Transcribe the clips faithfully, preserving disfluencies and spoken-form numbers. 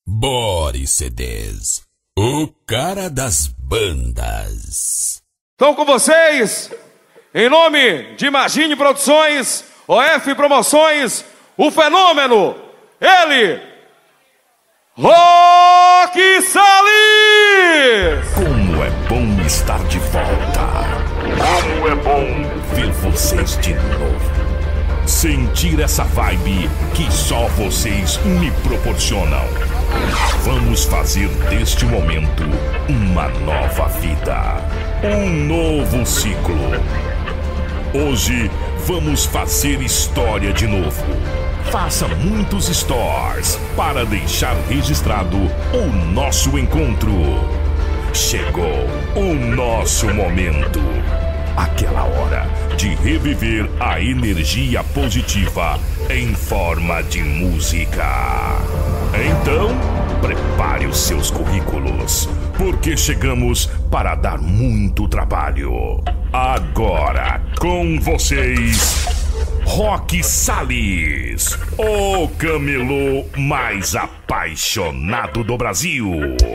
Boris C Ds, o cara das bandas. Estão com vocês, em nome de Imagine Produções, O F Promoções, o fenômeno, ele, Roque Salles! Como é bom estar de volta. Como é bom ver vocês de novo. Sentir essa vibe que só vocês me proporcionam. Vamos fazer deste momento uma nova vida, um novo ciclo. Hoje vamos fazer história de novo. Faça muitos stories para deixar registrado o nosso encontro. Chegou o nosso momento. Aquela hora de reviver a energia positiva em forma de música. Então, prepare os seus currículos, porque chegamos para dar muito trabalho. Agora, com vocês, Roque Salles, o camelô mais apaixonado do Brasil.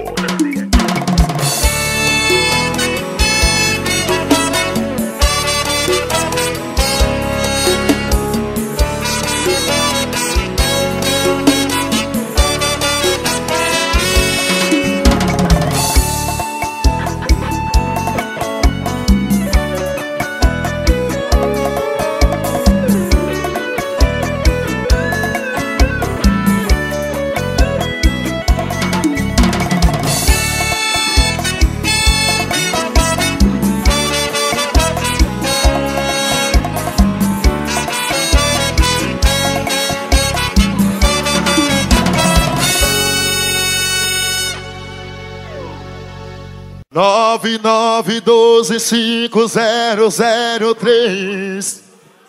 nove nove doze cinco zero zero três.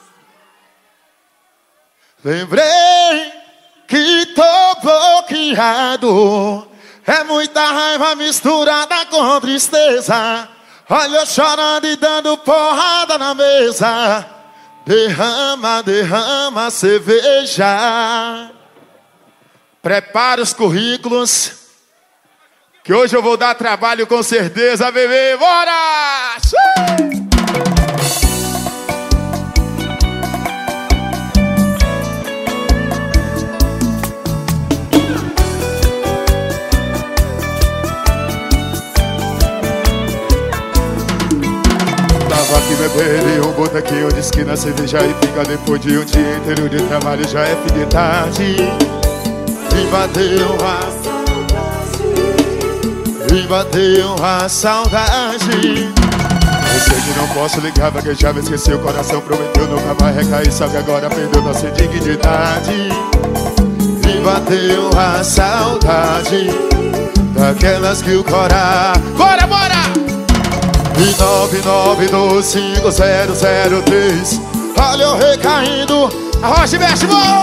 Lembrei que tô bloqueado. É muita raiva misturada com tristeza. Olha eu chorando e dando porrada na mesa. Derrama, derrama cerveja. Prepara os currículos, que hoje eu vou dar trabalho com certeza, bebê. Bora! Tava aqui bebendo e um botequinho de esquina, cerveja e pinga. Depois de um dia inteiro de trabalho já é fim de tarde. Me bateu a E bateu a saudade. Eu sei que não posso ligar, porque já me esqueci. O coração prometeu nunca mais recair, só que agora perdeu nossa dignidade. Me bateu a saudade daquelas que o coração... Bora, bora! E nove nove dois cinco zero zero três. Olha eu recaindo. Arrocha e mexe, boa!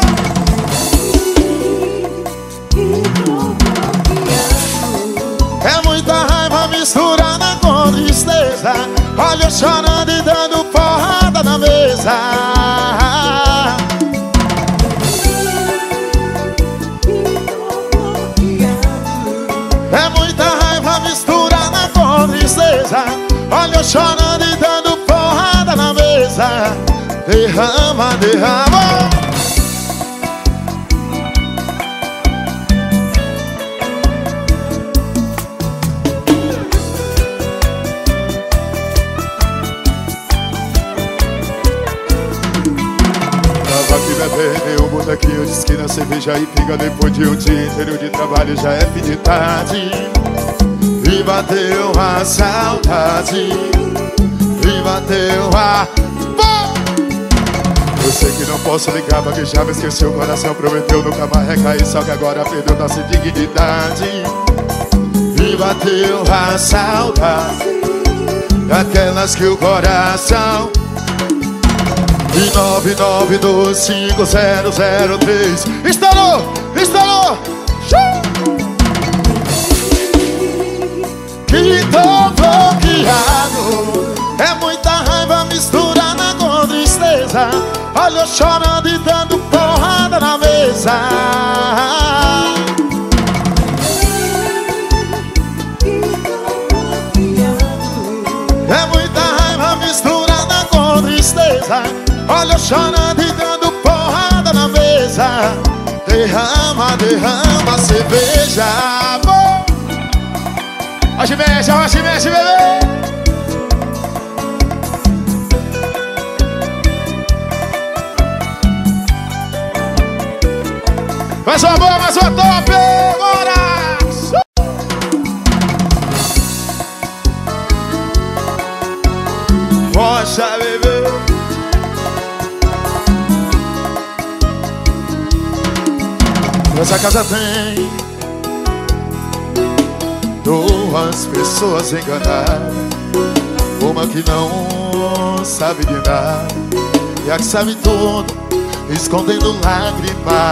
É muita raiva misturada com tristeza. Olha eu chorando e dando porrada na mesa. É muita raiva misturada com tristeza. Olha eu chorando e dando porrada na mesa. Derrama, derrama. Bebendo um botequinho de esquina, cerveja e pinga. Depois de um dia inteiro de trabalho já é fim de tarde. E bateu a saudade. E bateu a... Eu sei que não posso ligar, porque já me esqueci. O coração prometeu nunca mais recair, só que agora perdeu nossa dignidade. E bateu a saudade daquelas que o coração... E nove nove dois cinco zero zero três. Estourou! Estourou! Que tô bloqueado. É muita raiva misturada com tristeza. Olha eu chorando e dando porrada na mesa. Olha eu chorando e dando porrada na mesa. Derrama, derrama cerveja, amor. Hoje mexe, hoje mexe, bebê. Mais uma boa, mais uma top, bora! Rocha, bebê. Essa casa tem duas pessoas enganadas, uma que não sabe de nada e a que sabe tudo, escondendo lágrimas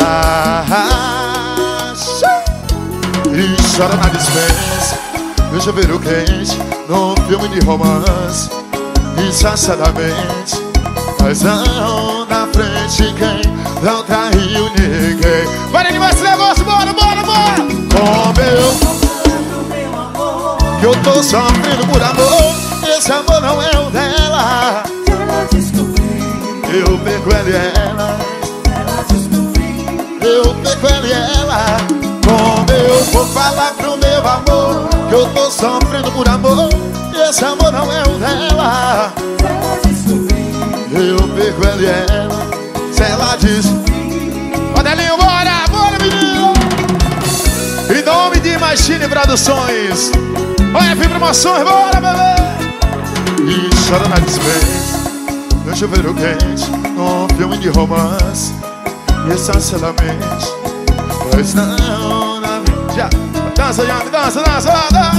e chora na dispensa. Eu chuveiro quente no filme de romance, desgraçadamente, mas não na frente quem não traiu ninguém. Bora animar esse negócio, bora, bora, bora. Com meu que eu tô sofrendo por amor, esse amor não é o dela. Ela descobriu, eu perco ela e ela. ela descobriu. Eu perco ela e ela. Como eu vou falar pro meu amor que eu tô sofrendo por amor, esse amor não é o dela. Ela descobriu, eu perco ela e ela. Se ela diz, Modelinho, bora, bora menino. Em nome de Machine Produções, O F Promoções, bora bebê. E chora na dispensa, no chuveiro quente, num filme de romance, e essencialmente, pois não na vida. Dança, Yami, dança, dança, dança.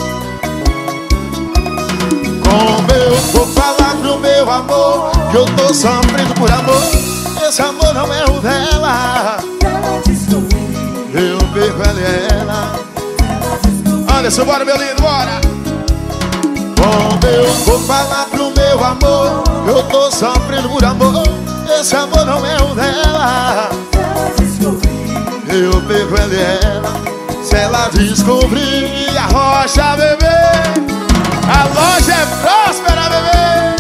Como eu vou falar pro meu amor que eu tô sofrendo por amor, esse amor não é o dela. ela descobriu, eu perco ela e ela. ela descobriu. Anderson, bora meu lindo, bora. Como eu vou falar pro meu amor que eu tô sofrendo por amor, esse amor não é o dela. Ela descobriu, eu perco ela e ela. Se ela descobrir a rocha, bebê, a loja é próspera, bebê.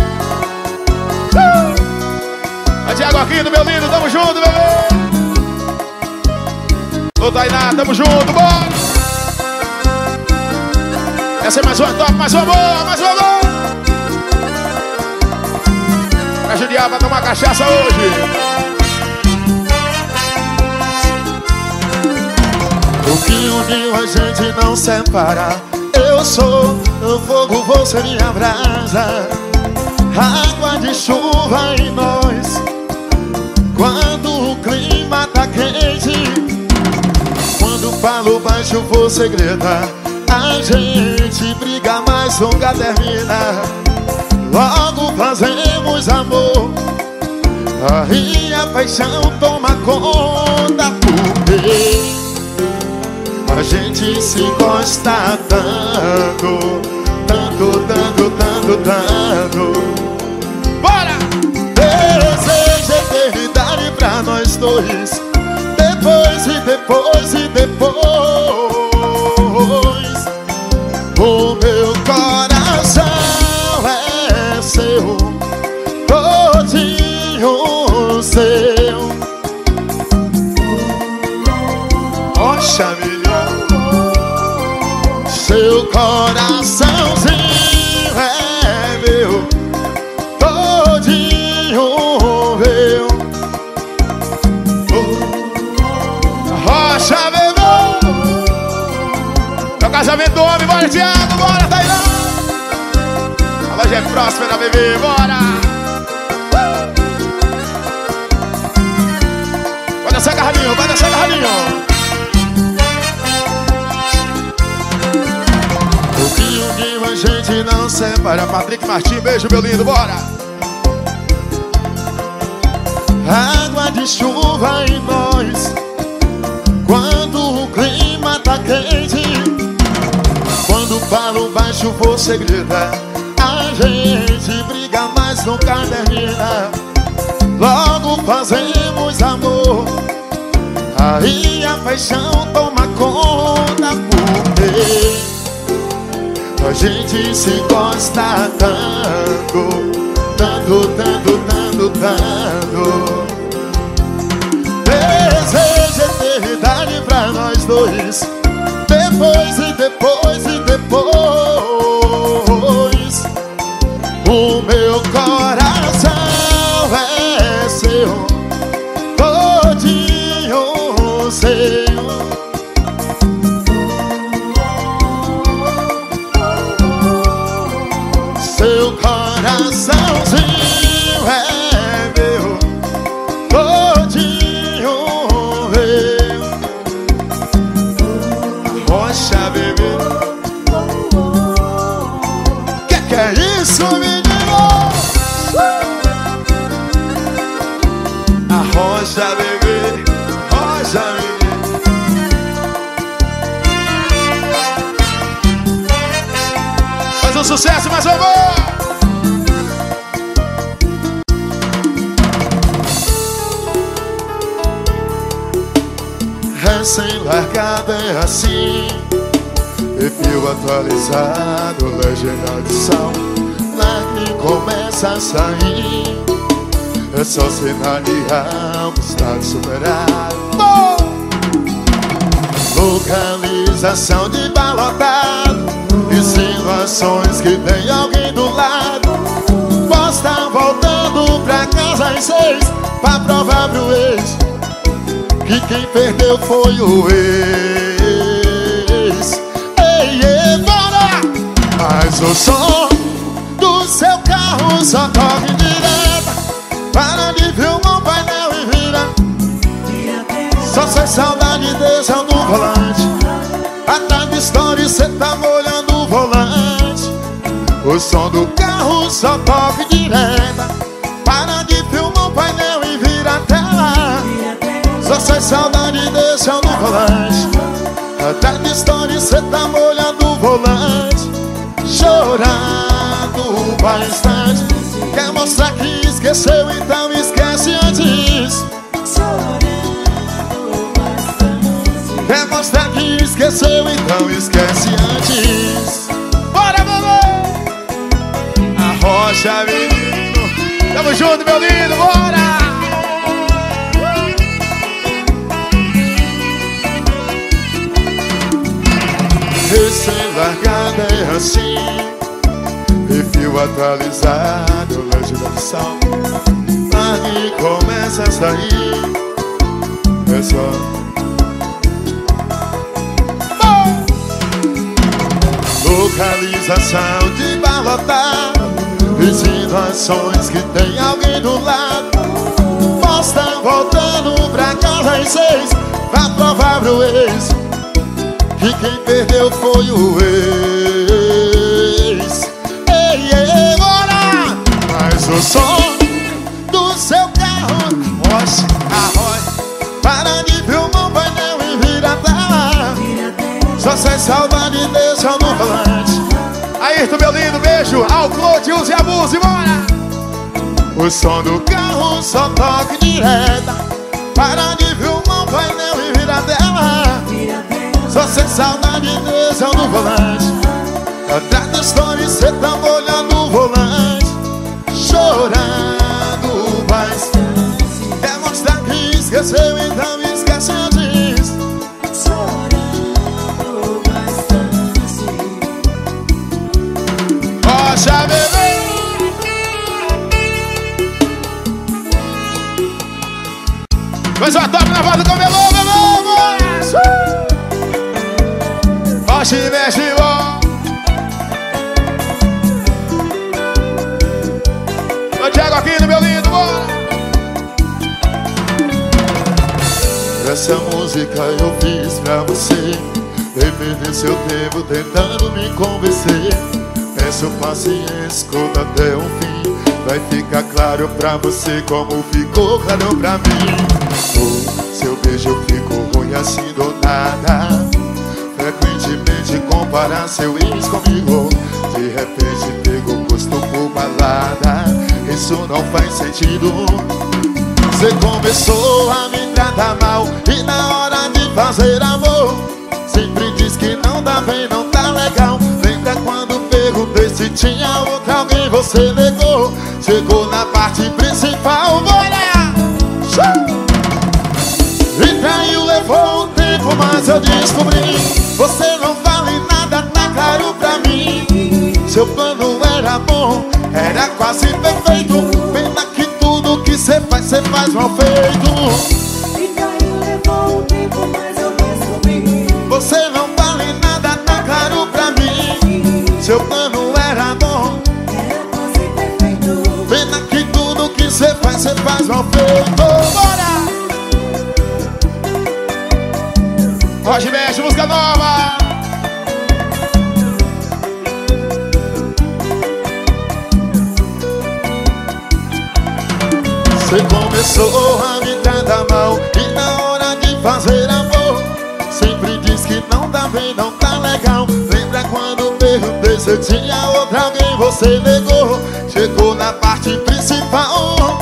uh! A Thiago Aquino, meu lindo, tamo junto, bebê. Ô Tainá, tamo junto, bora. Essa é mais uma top, mais uma boa, mais uma boa. Pra judiar, pra tomar cachaça hoje. O que uniu a gente não separa. Eu sou o fogo, você minha brasa, água de chuva em nós. Quando o clima tá quente, quando falo baixo você grita, a gente briga mas nunca termina. Logo fazemos amor, aí a paixão toma conta, porque a gente se gosta tanto, tanto, tanto, tanto, tanto. Bora! Desejo eternidade pra nós dois, depois e depois e depois. O meu coração é seu, todinho seu. Oxa, seu coraçãozinho é meu, todinho meu. oh. Rocha, bebê. É o casamento do homem, bora Thiago, bora Tainá. A loja é próspera, bebê, bora. Vai dançar agarradinho, vai dançar agarradinho. O que uniu a gente não separa. Patrick Martins, beijo meu lindo, bora. Água de chuva em nós, quando o clima tá quente, quando falo baixo você grita, a gente briga mas nunca termina. Logo fazemos amor, aí a paixão toma conta, porque a gente se gosta tanto, tanto, tanto, tanto, tanto. Desejo eternidade pra nós dois. Depois e depois e depois. O meu coração é seu, todinho seu. Seu coraçãozinho é meu, todinho meu. Rocha, bebê. Que que é isso, menino? A rocha, bebê. Rocha, bebê. Faz um sucesso, mais amor. Recém-largada é assim, perfil atualizado, legenda de sal. Lá que começa a sair, é só sinalizar um estado superado. Oh! Localização de balotado, insinuações que tem alguém do lado. Posso estar voltando pra casa às seis, pra provar pro ex que quem perdeu foi o ex. Ei, ei, bora! Mas o som do seu carro só toca em direta. Para de filmar o painel e vira. Só sei saudade desse no volante. A tarde story cê tá molhando o volante. O som do carro só toca em direta. Para de filmar o painel e vira a tela. Só sai saudade desse no volante. Até de história cê tá molhando o volante. Chorando bastante. Quer mostrar que esqueceu, então esquece antes. Quer mostrar que esqueceu, então esquece antes. Bora, bebê! A rocha, menino. Tamo junto, meu lindo, bora! Recém-largada é assim, perfil atualizado, legenda de sal. Aí começa a sair, é só oh! Localização de balotado, insinuações que tem alguém do lado. Posso estar voltando pra casa às seis, pra provar pro ex que quem perdeu foi o ex. Ei, ei, bora! Mas o som do seu carro, rocha, arroia. Para de filmar o painel e vira a tela. Só sai saudade desse no volante. Ayrton, meu lindo, beijo. Ao Claude, use e abuse, bora! O som do carro só toca direta. Para de filmar o painel e vira a tela. Só sem saudade desse no volante. Atrás da história cê tá molhando o volante. Chorando bastante. Quer mostrar que esqueceu, então esquece antes. Chorando bastante. Rocha, bebê. Mas uma top na voz do Camelô, bebê. Mexe, mexe, ó. Ô Thiago Aquino, meu lindo, bora. Essa música eu fiz pra você. Perder seu tempo tentando me convencer. Peço paciência, escuta até o fim. Vai ficar claro pra você como ficou claro pra mim. O seu beijo ficou ruim assim do nada. Frequentemente comparar seu ex comigo. De repente pegou gosto por balada. Isso não faz sentido. Você começou a me tratar mal. E na hora de fazer amor sempre diz que não dá bem, não tá legal. Lembra quando perguntei se tinha outra alguém, você negou. chegou na parte principal, bora! Me traiu, levou um tempo, mas eu descobri. Você não vale nada, tá caro pra mim. Seu plano era bom, era quase perfeito. Pena que tudo que cê faz, cê faz mal feito. Me traiu, levou um tempo, mas eu descobri. Você não vale nada, tá caro pra mim. Seu plano era bom, Era quase perfeito. pena que tudo que cê faz, cê faz mal feito. Bora! Roger Mexe, música nova! Você começou a me tratar mal e na hora de fazer amor sempre diz que não tá bem, não tá legal. Lembra quando perguntei se tinha outra alguém, você negou. Chegou na parte principal.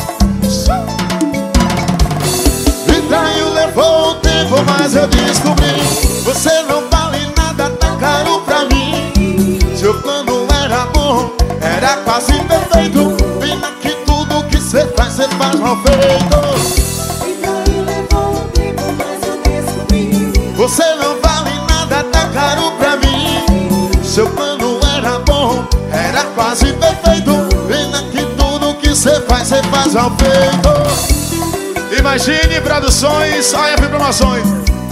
Me traiu, levou um tempo, mas eu descobri. Você não vale nada, tá caro pra mim. Seu plano era bom, era quase perfeito. Pena que tudo que cê faz, cê faz mal feito. Me traiu, levou um tempo, mas eu descobri. Você não vale nada, tá caro pra mim. Seu plano era bom, era quase perfeito. Pena que tudo que cê faz, cê faz mal feito. Imagine Produções, A F Promoções.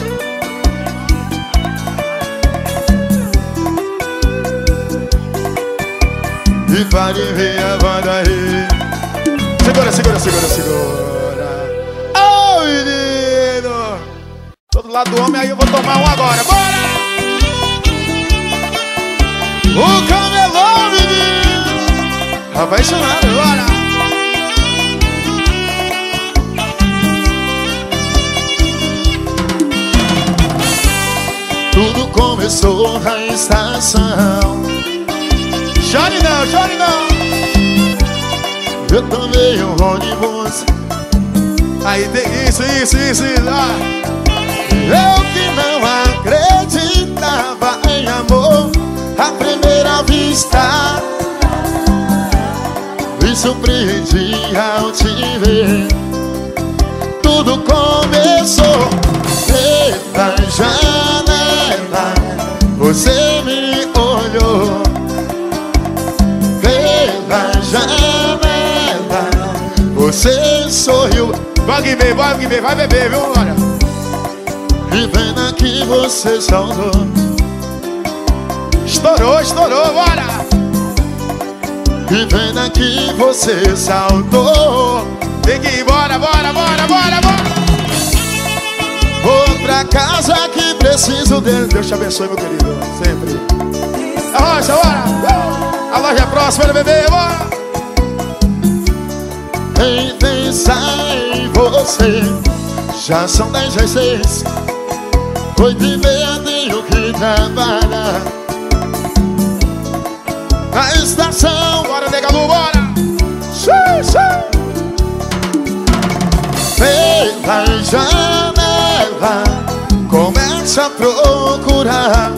E pare ver a banda aí. Segura, segura, segura, segura. Oh, menino! Todo lado do homem, aí eu vou tomar um agora. Bora! O camelô, menino! Apaixonado, bora! Tudo começou na estação. Chore não, chore não. Eu tomei um ônibus. Aí tem isso, isso, isso, isso. Ah. Eu que não acreditava em amor à primeira vista. Me surpreendi ao te ver. Tudo começou pela janela. Você me olhou pela janela. Você sorriu. Vai que vem, vai que vem, vai beber, viu, olha. E vendo aqui você saudou. Estourou, estourou, bora. E vendo aqui você saltou. Tem que ir, bora, bora, bora, bora, bora. Vou pra casa que preciso dele. Deus te abençoe, meu querido, sempre. A rocha, bora. A loja é próxima, bebê, bora. Em pensar em você. Já são dez às seis. Oito e meia tenho que trabalhar na estação. Bora, nega Lu, bora. Sim, sim. Pela janela começa a procurar.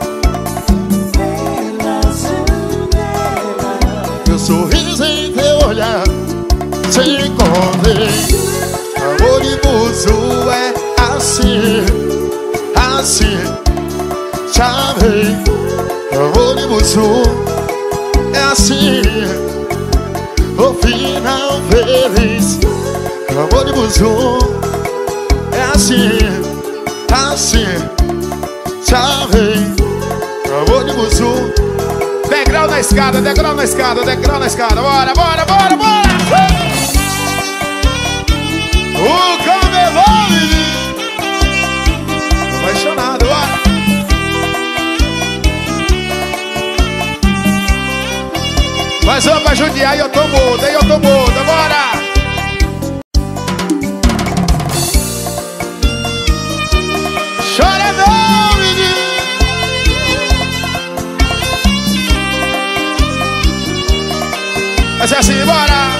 Pela janela, Meu sorriso em teu olhar te encontrei. Amor de buzo é assim, assim. Te amei. Amor de buzo é assim. O final feliz. Amor de buzo é assim, assim. Te amei. Amor de buzo. Degrau na escada, degrau na escada, degrau na escada. Bora, bora, bora, bora. O camelô, menino. Apaixonado, bora. Mais uma pra judiar e eu tô muda, e eu tô muda, bora. Chora não, menino. Vai ser assim, bora.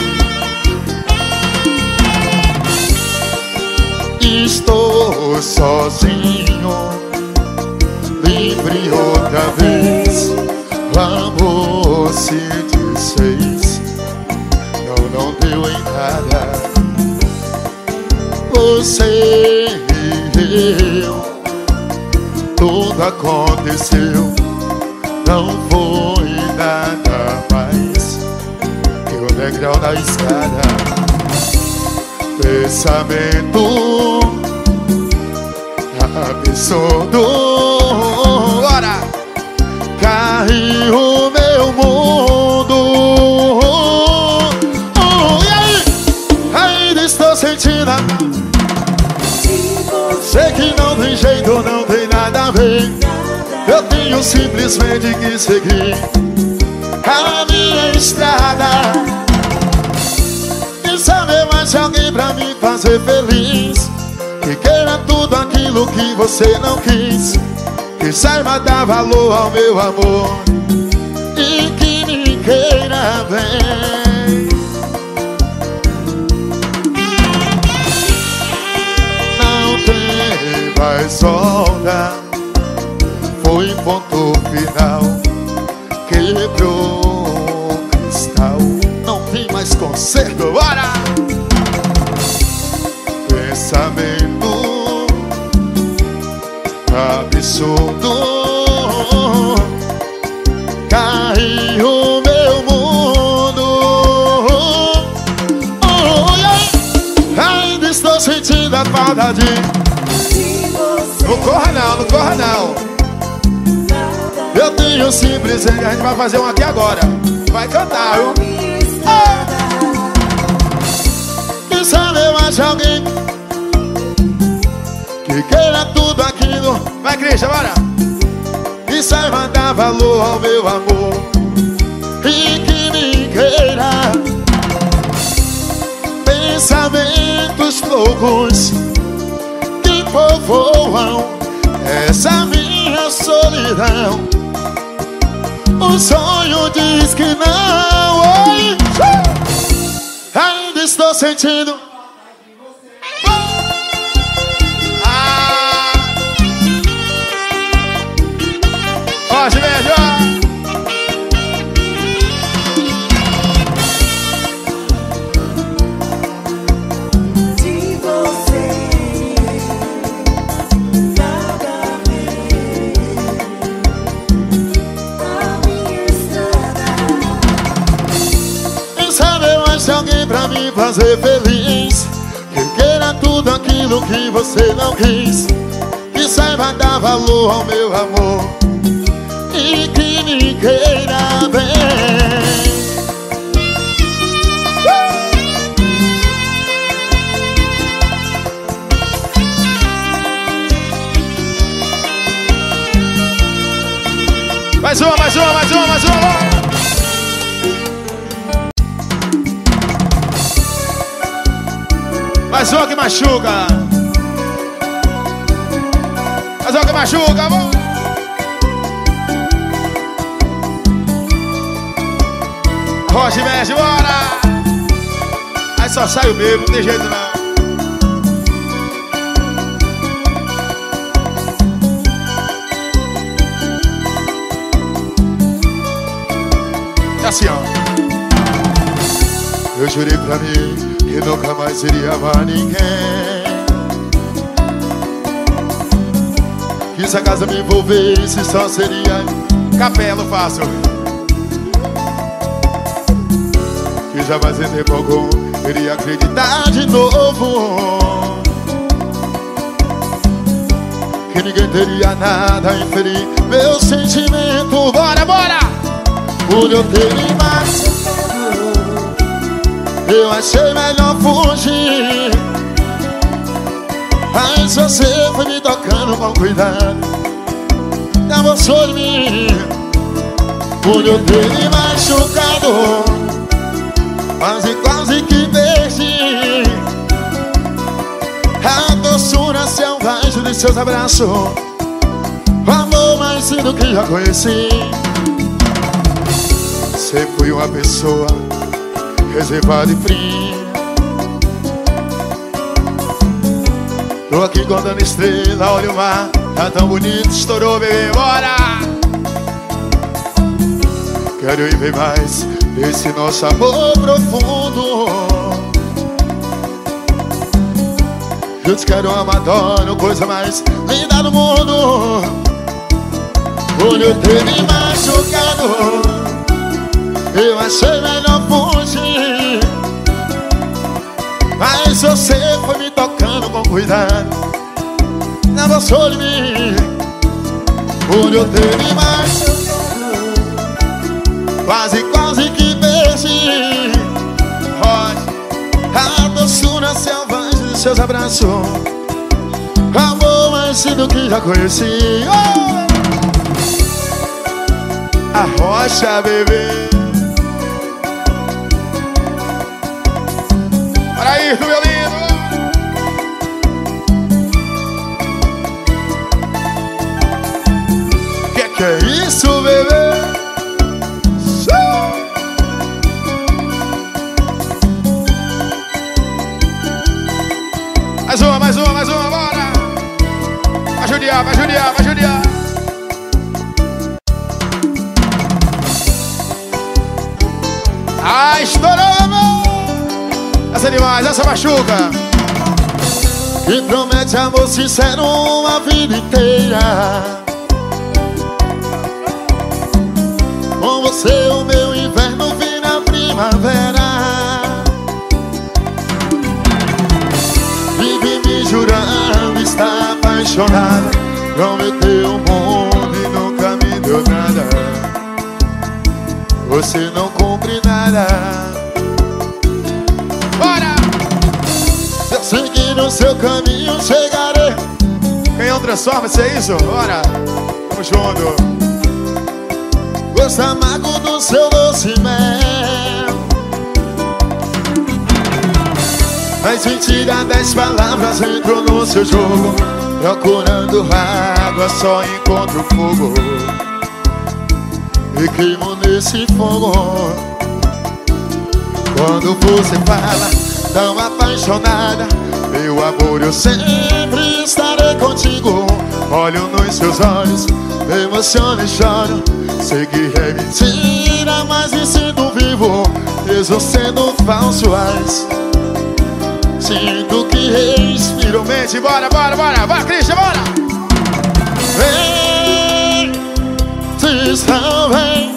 Estou sozinho, livre outra vez. O amor se desfez. tudo aconteceu. Não foi nada mais que o degrau da escada. Pensamento absurdo. Bora! Caiu meu mundo. Oh, e aí? Ainda estou sentindo a... Sei que não tem jeito, não tem nada a ver. Eu tenho simplesmente que seguir a minha estrada e saber mais de alguém pra me fazer feliz, que queira tudo aquilo que você não quis, que saiba dar valor ao meu amor e que me queira bem. Não tem mais volta, foi ponto final, quebrou o cristal. Não tem mais conserto, bora! Pensamento absurdo, caiu meu mundo. Oh, yeah. Ainda estou sentindo a falta de... Não corra não, não corra não. Eu tenho simples, a gente vai fazer um aqui agora. Vai cantar, viu? Ah! E saber mais de alguém que queira tudo aquilo. Vai, Cristian, bora! E saiba dar valor ao meu amor e que me queira. Pensamentos loucos que povoam essa minha solidão. O sonho diz que não. Oi. Ainda estou sentindo. Ah. Ó, Gimédio, ó. De você nada a ver. A minha estrada. E saber mais de alguém pra me fazer feliz, que queira tudo aquilo que você não quis, que saiba dar valor ao meu amor e que me queira bem. Mais uma, mais uma, mais uma, mais uma. Mais uma que machuca. Mais uma que machuca, vamos. Rocha e mexe, bora. Aí só sai o mesmo, não tem jeito não. É assim, ó. Eu jurei pra mim que nunca mais iria amar ninguém, que se a casa me envolvesse só seria capelo fácil, que jamais em tempo algum iria acreditar de novo, que ninguém teria nada a inferir meu sentimento. Bora, bora! Por eu ter me machucado, eu achei melhor fugir, mas você foi me tocando com cuidado, avançou de mim. Por eu ter me machucado, quase, quase que perdi a doçura selvagem de seus abraços, o amor mais lindo que já conheci. Sempre fui uma pessoa reservada e fria, tô aqui contando estrela, olha o mar, tá tão bonito, estourou, bebê, bora! Quero ir ver mais desse nosso amor profundo, eu te quero, amo, adoro, coisa mais linda do mundo. eu ter me machucado, eu achei melhor fugir. Mas você foi me tocando com cuidado, não gostou de mim. Por eu ter me machucado, quase, quase que perdi. A doçura selvagem de seus abraços, amor mais do que já conheci. Oh! A rocha, bebê. Para aí, meu lindo. Que que é isso, bebê? Mais uma, mais uma, mais uma, bora! Vai judiar, vai judiar, vai judiar! Ah, estourou, meu! Essa é demais, essa machuca! E promete amor sincero uma vida inteira. Com você o meu inverno vira primavera. Jurando estar apaixonada, prometeu um mundo e nunca me deu nada. Você não cumpre nada. Bora! Se eu seguir no seu caminho chegarei. Canhão transforma, se é isso? Bora! Tamo junto. Gosto amargo do seu doce mel, mas mentira das palavras entrou no seu jogo. Procurando água só encontro fogo, e queimo nesse fogo. Quando você fala tão apaixonada, meu amor, eu sempre estarei contigo. Olho nos seus olhos, me emociono e choro. Sei que é mentira, mas me sinto vivo, mesmo sendo falso, mas sinto que respiro mente. Bora, bora, bora, vai, Christian, bora! Vem, diz tão bem,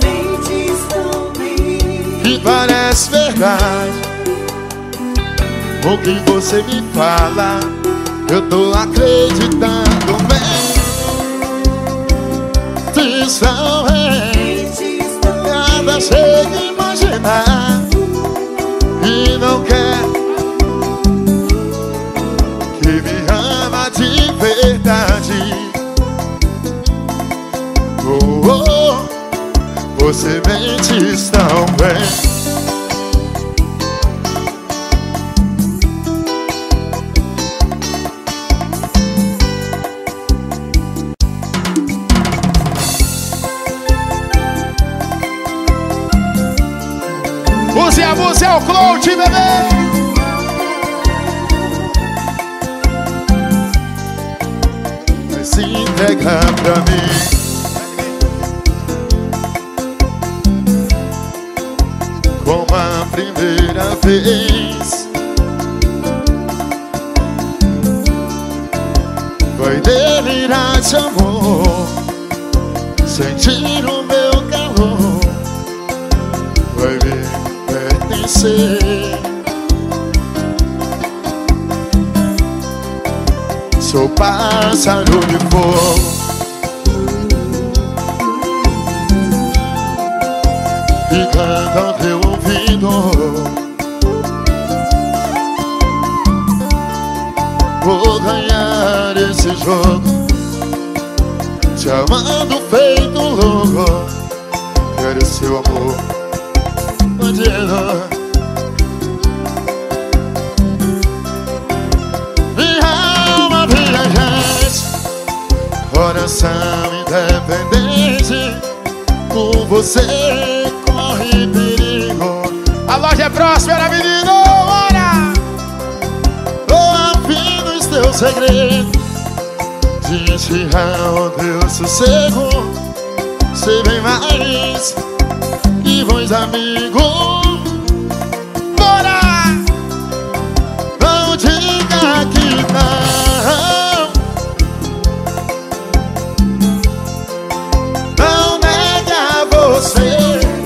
que parece verdade o que você me fala. Eu tô acreditando bem. Diz tão bem, nada chega a imaginar e não quer que me ama de verdade. Oh, oh, você mente tão bem. Use a música, é o Cloud, bebê! Se entregar pra mim, como a primeira vez. Vai delirar de amor, sentir o meu calor, vai me pertencer. Sou pássaro de fogo, e canta ao teu ouvido. Vou ganhar esse jogo, te amando feito louco. Quero seu amor bandido. Coração independente, com você corre perigo. A loja é próspera, menino, bora! Tô afim dos teus segredos, de tirar o teu sossego. Sei bem mais que bons amigos. Bora! Não diga que não. Não você.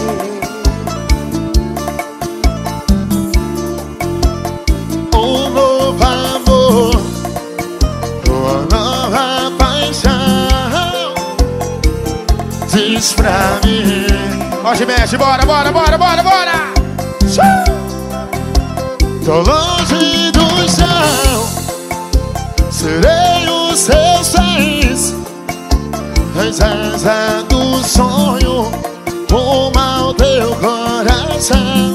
Um novo amor, uma nova paixão. Diz pra mim. Hoje mexe, bora, bora, bora, bora, bora. Tô longe do chão, serei os seus pés, as asas do sonho, rumo ao teu coração.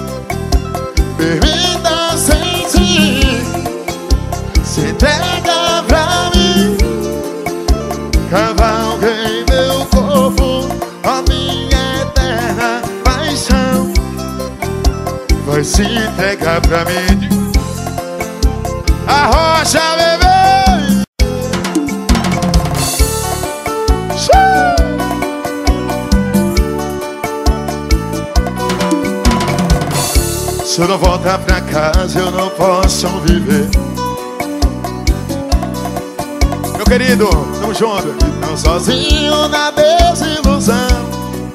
Permita sentir, se entrega pra mim. Cavalguei meu corpo, a minha eterna paixão. Vai se entregar pra mim. Arrocha, bebê. Se eu não voltar pra casa, eu não posso viver. Meu querido, tamo junto. Não sozinho na desilusão.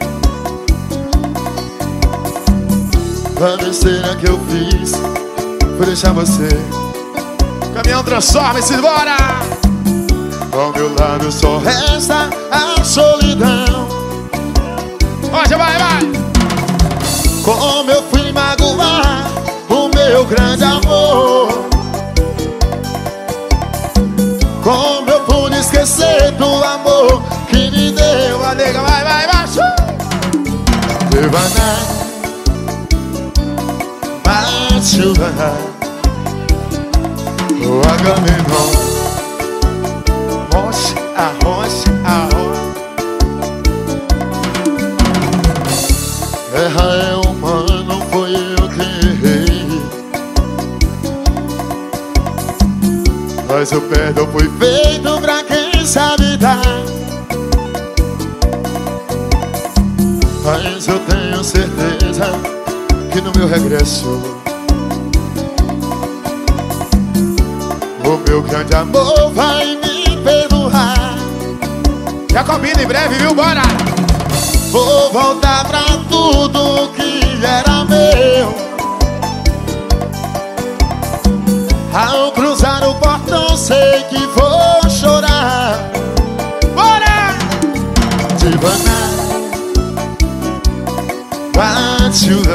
A besteira que eu fiz foi deixar você. Caminhão transforma-se, bora. Ao meu lado só resta a solidão. Hoje vai, vai. Como eu fui magoar o meu grande amor. Como eu pude esquecer do amor que me deu a nega. Vai, vai, vai. Devagar, chuva, o Agamenon. Rocha, a rocha, a rocha. Erra é humana, não foi eu que errei. Mas o perdão foi feito pra quem sabe dar. Mas eu tenho certeza que no meu regresso o meu grande amor vai me perdoar. Já combina em breve, viu? Bora! Vou voltar pra tudo que era meu. Ao cruzar o portão sei que vou chorar. Bora! Devagar, bate o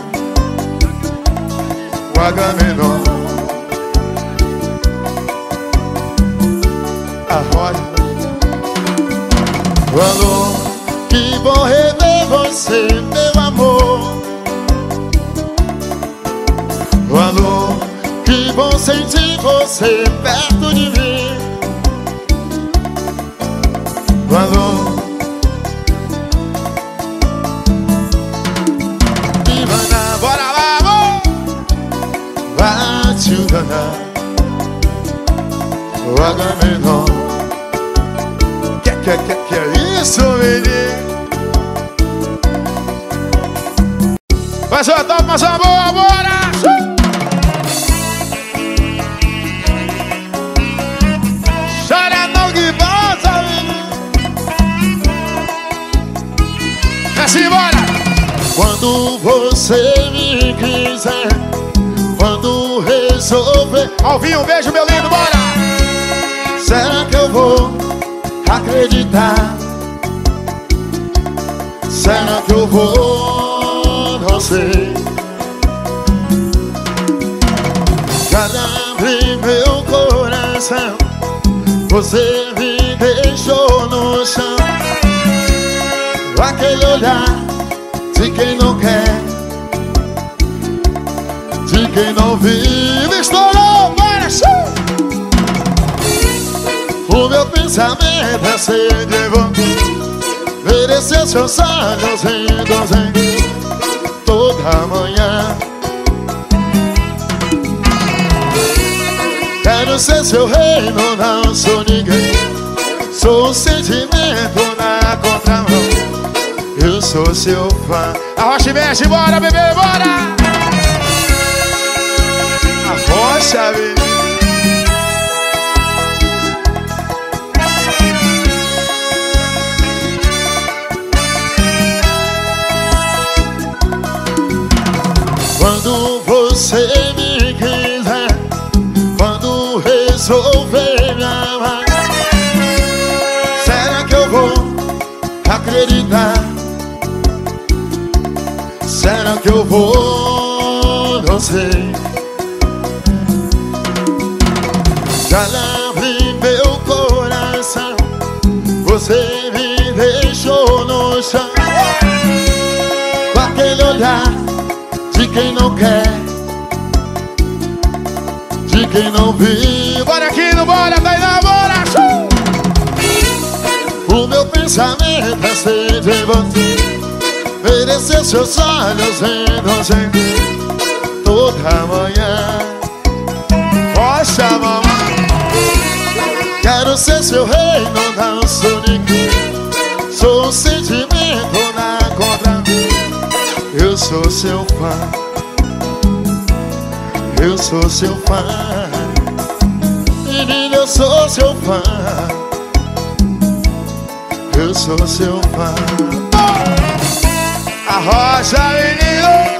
o Agamenon. Alô, que bom rever você, meu amor. Alô, que bom sentir você perto de mim. Alô, Ivana, bora lá, amor. Bate o Ivana, o Agamenon. Que, que, que, que é isso, menino? Vai soltar mais uma boa, bora! Chora não que volta, menino. Assim, bora! Quando você me quiser, quando resolver. Alvinho, um beijo, meu lindo, bora! Será que eu vou acreditar? Será que eu vou? Não sei. Cada abrir meu coração, você me deixou no chão. Aquele olhar de quem não quer, de quem não vive. Estourou, bora, show! O meu pensamento é ser de você, merecer seus olhos lindos em toda manhã. Quero ser seu reino, não sou ninguém. Sou um sentimento na contramão. Eu sou seu fã. Arrocha e mexe, bora, bebê, bora! Arrocha, bebê. resolver me amar. Será que eu vou acreditar? Será que eu vou? Não sei. Já abri meu coração, você me deixou no chão, com aquele olhar de quem não quer, de quem não vive. Bora aqui, não bora, Tainá, bora! O meu pensamento é sempre você, merecer seus olhos inocentes toda manhã. Poxa, mamãe, quero ser seu rei, não, não sou ninguém. Sou um sentimento na contra. Eu sou seu fã, eu sou seu fã. Menino, eu sou seu fã, eu sou seu fã. A rocha, menino.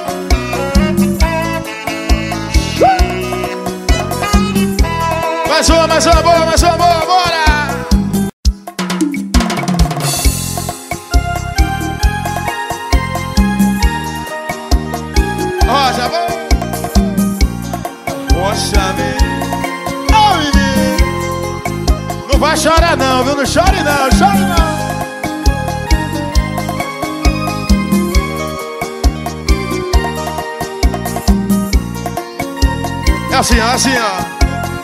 Mais uma, mais uma boa, mais uma boa, bora! Rocha, boa! Poxa, menino! Ô, menino! Não vai chorar não, viu? Não chore não, chore não! É assim, ó, assim, ó.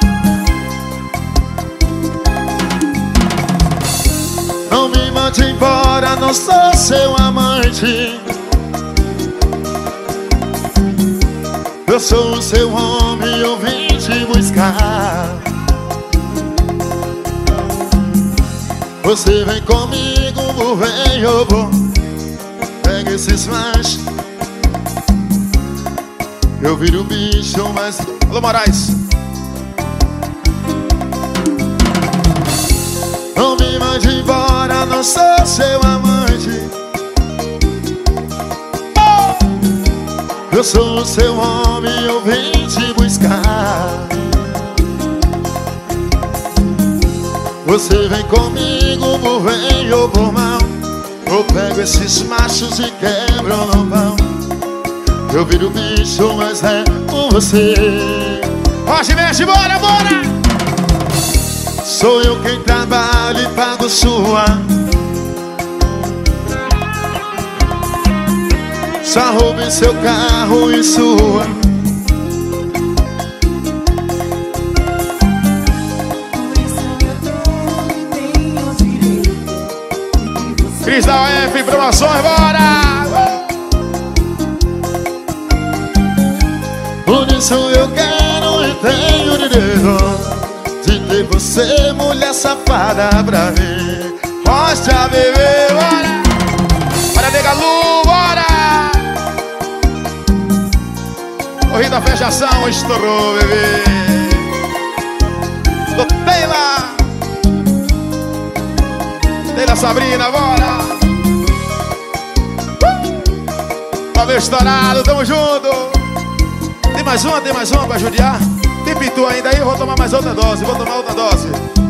Não me mande embora, não sou seu amante. Eu sou o seu homem, eu vim te buscar. Você vem comigo, vem, eu vou. Pega esses machos, eu viro bicho, mas... Alô, Moraes. Não me mande embora, não sou seu amante. Oh! Eu sou o seu homem, eu vim te buscar. Você vem comigo, por bem ou por mal. Eu pego esses machos e quebro no pão. Eu viro bicho, mas é com você. Rocha, mexe, bora, bora! Sou eu quem trabalha e pago sua. Só roube seu carro e sua. Cris da O F, promoções, bora! Por isso eu quero e tenho direito de ter você, mulher safada, pra mim. Rocha, bebê, bora! Bora, nega Lu, bora! O Rio da Fechação estourou, bebê. Do Taylor, Taylor Sabrina, bora! Uh! Valeu, estourado, tamo junto! Tem mais uma, tem mais uma pra judiar? Tem pitu ainda aí? Eu vou tomar mais outra dose, vou tomar outra dose.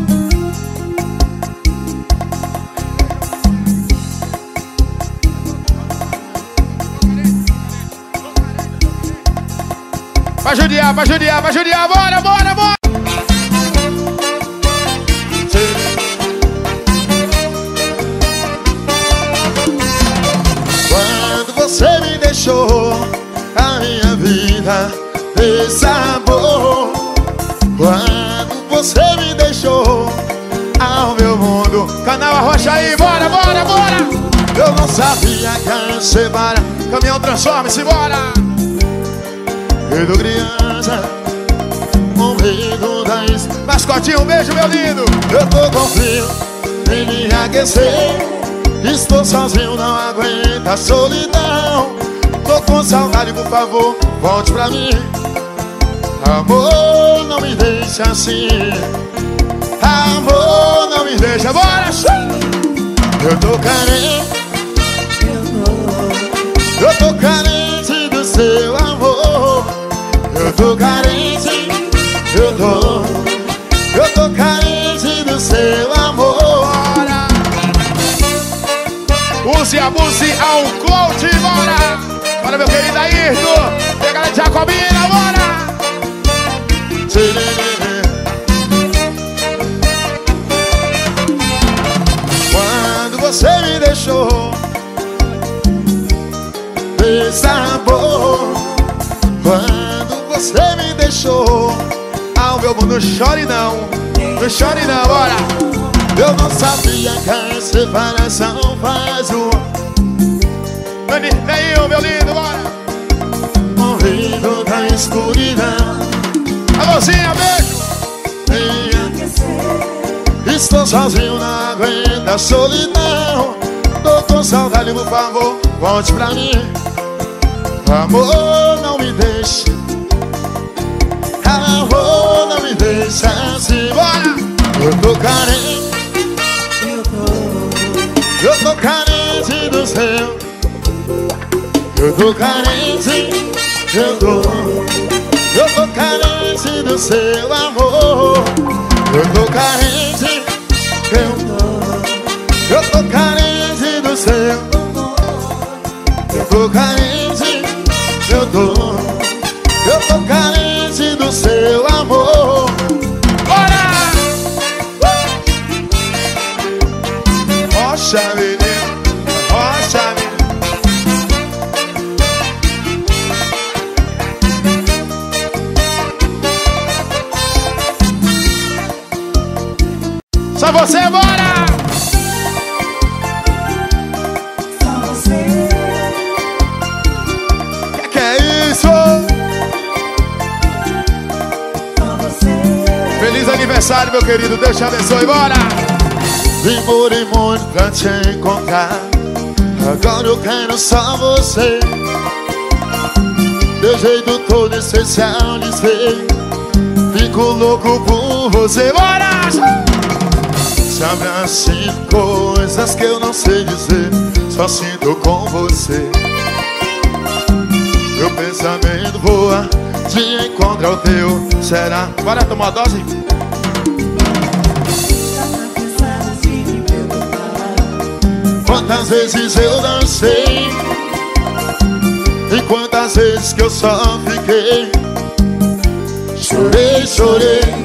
Pra judiar, pra judiar, pra judiar, bora, bora, bora! Quando você me deixou, a minha vida fez sabor. Quando você me deixou, ao meu mundo. Canal Arrocha aí, bora, bora, bora! Eu não sabia que a separa. Caminhão transforma-se, bora! Medo criança, com medo da isso. Mascotinho, um beijo, meu lindo. Eu tô com frio, vem me aquecer. Estou sozinho, não aguento a solidão. Tô com saudade, por favor, volte pra mim. Amor, não me deixa assim. Amor, não me deixa, bora! Eu tô carente, eu tô carente do seu amor. Eu tô carente, eu tô, tô carente do seu amor. Bora. Use, abuse ao coach, bora. Bora, meu querido Ayrton. Pega a Jacobina, bora. Quando você me deixou desabou, quando você me deixou, ah, o meu mundo não chore não, não chore não, bora. Eu não sabia que a separação faz o Vem, meu lindo, bora. Morrendo da escuridão. Alôzinha, beijo. Estou sozinho, não aguento a solidão. Tô com saudade, por favor, volte pra mim. Amor, não me deixe. Amor, não me deixe assim. Bora! Eu tô carente. Eu tô carente do seu. Eu tô carente. Eu tô. Eu tô carente do seu amor. Eu tô carente. Eu tô. Eu tô carente do seu. Eu tô carente. Eu tô. Eu tô carente do seu amor. Bora! Rocha, menino. Rocha, menino. Só você, bora! Só você. Que que é isso? Só você. Feliz aniversário, meu querido. Deus te abençoe, bora! Demorei muito pra te encontrar. Agora eu quero só você. Teu jeito todo especial de ser. Fico louco por você, bora! Sabe assim coisas que eu não sei dizer. Só sinto com você. Meu pensamento voa de encontro ao teu. Será? Bora tomar uma dose? Quantas vezes eu dancei e quantas vezes que eu só fiquei. Chorei, chorei.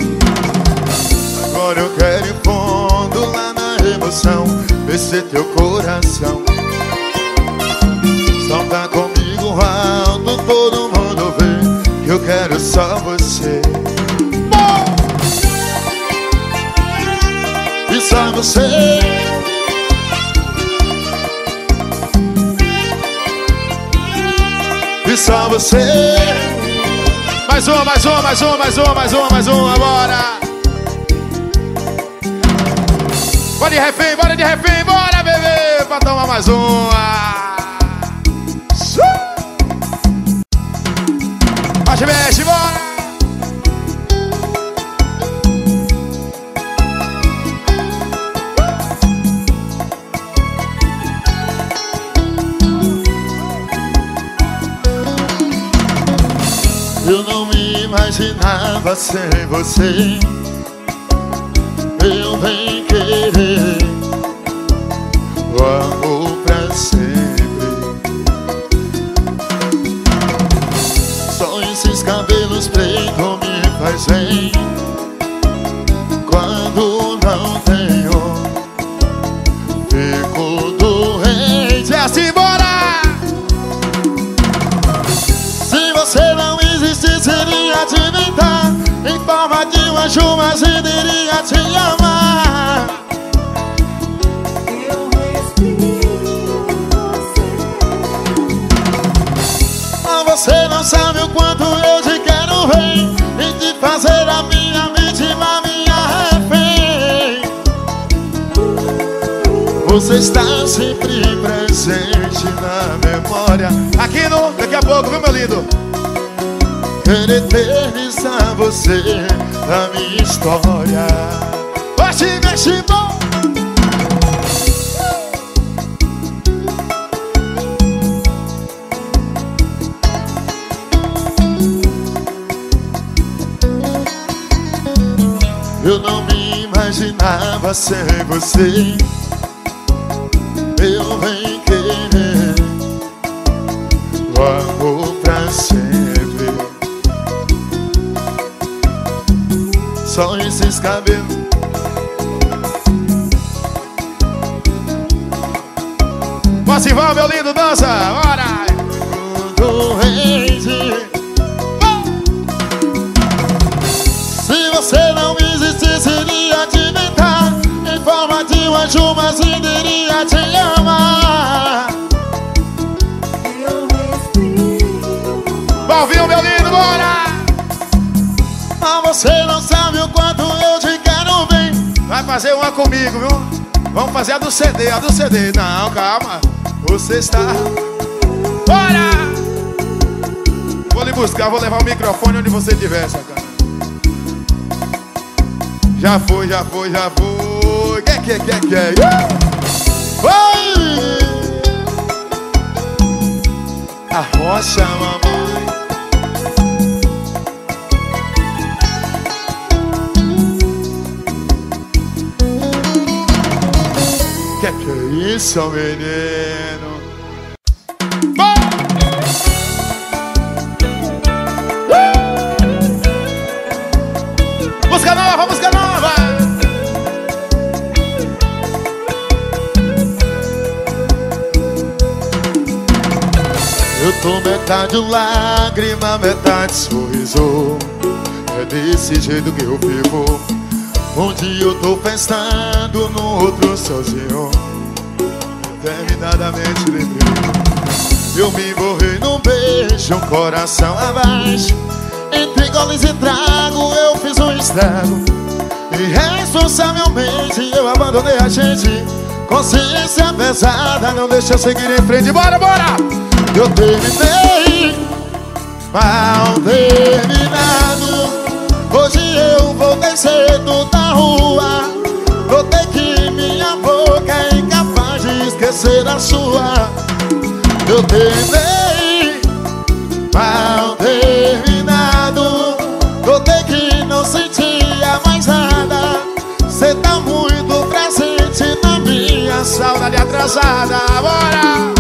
Agora eu quero ir fundo lá na emoção. Ver teu coração. Só tá comigo alto, todo mundo vê que eu quero só você. Bom! E só você. E só você. Mais uma, mais uma, mais uma, mais uma, mais uma, mais uma, bora. Bora de refém, bora de refém, bora, bebê, pra tomar mais uma. Mexe, mexe, bora. Eu não me imaginava sem você. Eu nem querer o amor pra sempre. Só esses cabelos pretos me fazem. Quando não tenho, fico doente. É assim, bora! Se você não existisse, iria te inventar em forma de um anjo, mas eu iria te amar. Eu respiro você. Mas você não sabe o quanto eu te quero ver e de fazer a minha vítima minha refém. Você está sempre presente na memória. Aqui no, daqui a pouco, viu, meu lindo? Quero eternizar você na minha história. Mexe, mexe, bom. Eu não me imaginava sem você. Eu vim querer o amor pra sempre. Só esses cabelos. Possival, meu lindo, dança, bora! Doente. Se você não existisse, iria te inventar em forma de um anjo, mas iria te amar. Eu respiro. Valvinho, meu lindo, bora! Ah, você não sabe o quanto eu te quero bem. Vai fazer uma comigo, viu? Vamos fazer a do C D, a do C D. Não, calma. Você está... Bora! Vou lhe buscar, vou levar o microfone onde você estiver, sacana. Já foi, já foi, já foi. Que que que que é? Oi! A rocha, mamãe. Que que é isso, menino? Música nova, música nova! Eu tô metade lágrima, metade sorriso. É desse jeito que eu vivo. Um dia eu tô festando, no outro sozinho. Determinadamente lembrei. Eu me borrei num beijo, um coração abaixo. Entre goles e trago eu fiz um estrago. Irresponsavelmente eu abandonei a gente. Consciência pesada não deixa eu seguir em frente. Bora, bora! Eu terminei mal terminado. Hoje eu voltei cedo da rua. Notei que minha boca é incapaz de esquecer a sua. Eu terminei mal terminado. Notei que não sentia mais nada. Cê tá muito presente na minha saudade atrasada. Bora!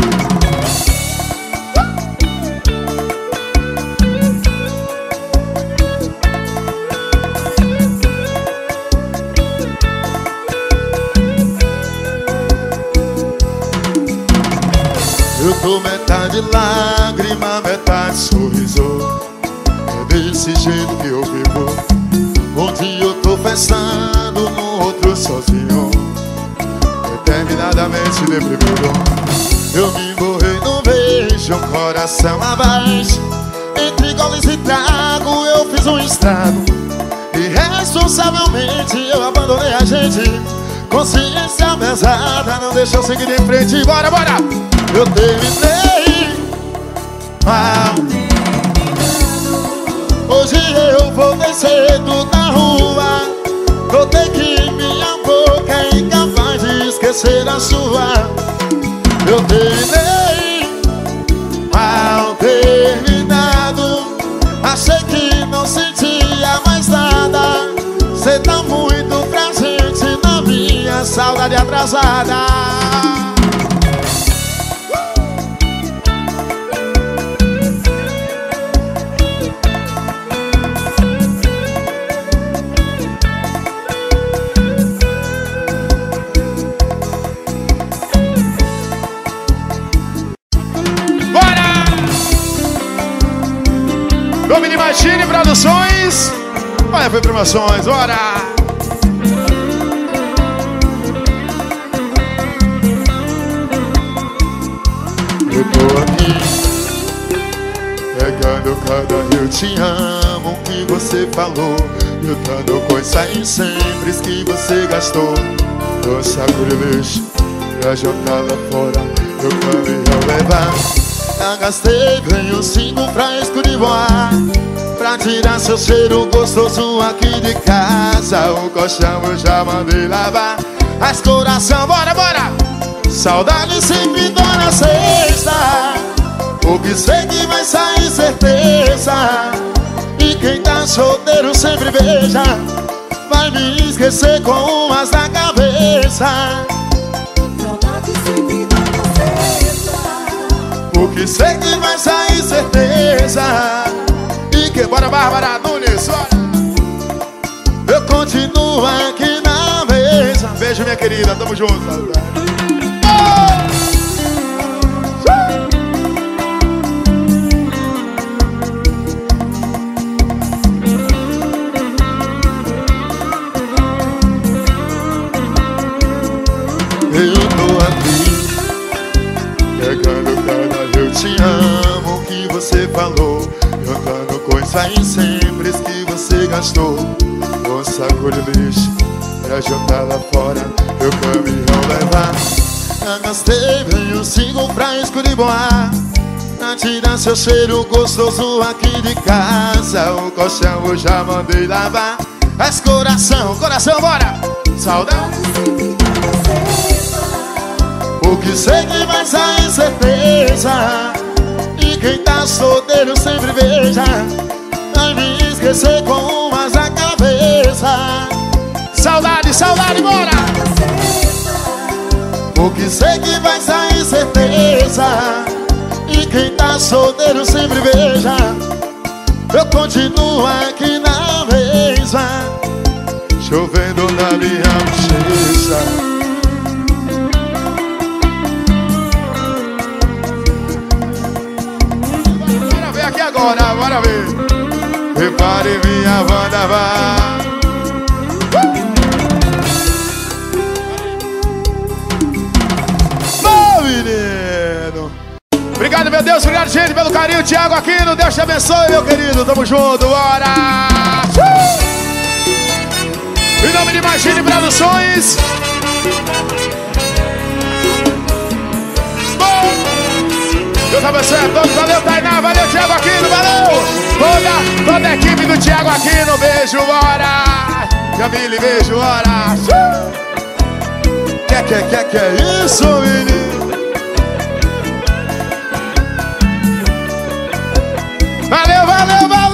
Eu tô metade lágrima, metade sorriso. É desse jeito que eu vivo. Um dia eu tô festando, no outro sozinho. Determinadamente deprimido. Eu me emborrei num beijo, um coração abaixo. Entre goles e trago eu fiz um estrago. Irresponsavelmente eu abandonei a gente. Consciência pesada não deixa eu seguir em frente. Bora, bora! Eu terminei mal. Hoje eu voltei cedo da rua. Notei que minha boca é incapaz de esquecer a sua. Eu terminei mal terminado. Achei que não sentia mais nada. Cê tá muito presente na minha saudade atrasada. Imagine Produções. Olha, foi Promoções, bora! Eu tô aqui pegando cada eu te amo que você falou. Lutando com as sempre que você gastou. No saco de lixo pra jogar lá fora. Eu caminhei levar. Já gastei, ganho cinco frascos de boa pra tirar seu cheiro gostoso aqui de casa. O colchão eu já mandei lavar. As coração, bora, bora! Saudade sempre dói na sexta. Porque sei que vai sair certeza. E quem tá solteiro sempre beija. vai me esquecer com umas na cabeça. Saudade sempre vai cessar. Porque sei que vai sair certeza. E que bora, Bárbara Nunes, bora. Eu continuo aqui na mesa. Beijo, minha querida, tamo junto. Eu tô aqui pegando cada eu te amo que você falou, jogando coisas simples que você gastou. Um saco de lixo pra jogar lá fora, meu caminhão levar. Já gastei bem um cinco pra escuriboar, pra tirar seu cheiro gostoso aqui de casa. O colchão eu já mandei lavar. Mas coração, coração, bora! Saudade sempre vai cessar. porque sei que vai sair certeza. E quem tá solteiro sempre beija. Vai me esquecer com umas na cabeça. Saudade, saudade, bora! Porque sei que vai sair certeza. E quem tá solteiro sempre beija. Eu continuo aqui na mesma, chovendo na minha bochecha. Bora ver aqui agora, bora ver. Repare minha banda vai. Bom, menino. Obrigado, meu Deus, obrigado, gente, pelo carinho. Thiago Aquino, Deus te abençoe, meu querido. Tamo junto, bora. Em nome de Imagine Produções. Deus abençoe a todos, valeu Tainá, valeu Thiago Aquino, valeu Toda, toda a equipe do Thiago Aquino, beijo, bora. Jamile, beijo, bora. Que, que, que, que é isso, menino? Valeu, valeu, valeu.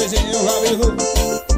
beijinho, amigo.